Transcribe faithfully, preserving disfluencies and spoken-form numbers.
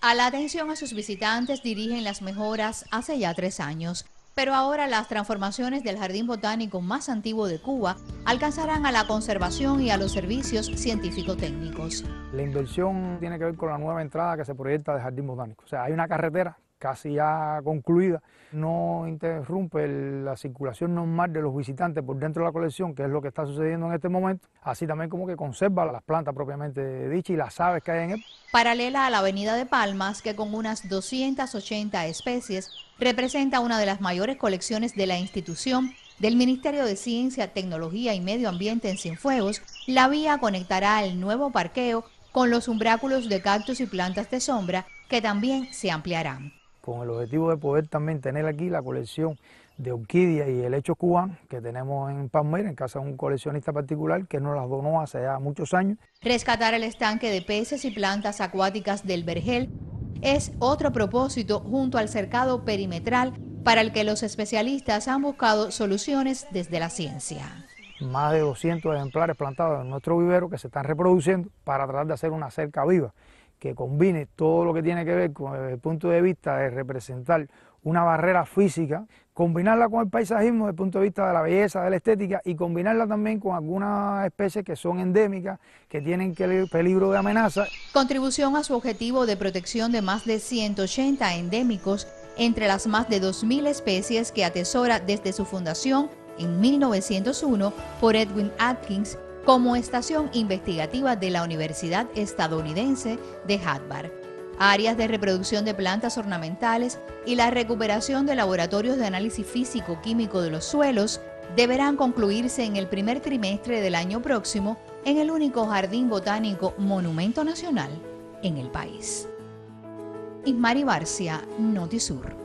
A la atención a sus visitantes dirigen las mejoras hace ya tres años, pero ahora las transformaciones del jardín botánico más antiguo de Cuba alcanzarán a la conservación y a los servicios científico-técnicos. La inversión tiene que ver con la nueva entrada que se proyecta del jardín botánico. O sea, hay una carretera casi ya concluida, no interrumpe la circulación normal de los visitantes por dentro de la colección, que es lo que está sucediendo en este momento, así también como que conserva las plantas propiamente dichas y las aves que hay en él. Paralela a la avenida de Palmas, que con unas doscientas ochenta especies representa una de las mayores colecciones de la institución del Ministerio de Ciencia, Tecnología y Medio Ambiente en Cienfuegos, la vía conectará el nuevo parqueo con los umbráculos de cactus y plantas de sombra que también se ampliarán. Con el objetivo de poder también tener aquí la colección de orquídeas y helechos cubanos que tenemos en Palmera, en casa de un coleccionista particular que nos las donó hace ya muchos años. Rescatar el estanque de peces y plantas acuáticas del Vergel es otro propósito junto al cercado perimetral para el que los especialistas han buscado soluciones desde la ciencia. Más de doscientos ejemplares plantados en nuestro vivero que se están reproduciendo para tratar de hacer una cerca viva que combine todo lo que tiene que ver con el punto de vista de representar una barrera física, combinarla con el paisajismo desde el punto de vista de la belleza, de la estética y combinarla también con algunas especies que son endémicas, que tienen peligro de amenaza. Contribución a su objetivo de protección de más de ciento ochenta endémicos entre las más de dos mil especies que atesora desde su fundación en mil novecientos uno por Edwin Atkins como estación investigativa de la Universidad Estadounidense de Harvard. Áreas de reproducción de plantas ornamentales y la recuperación de laboratorios de análisis físico-químico de los suelos deberán concluirse en el primer trimestre del año próximo en el único jardín botánico monumento nacional en el país. Ismari Barcia, Notisur.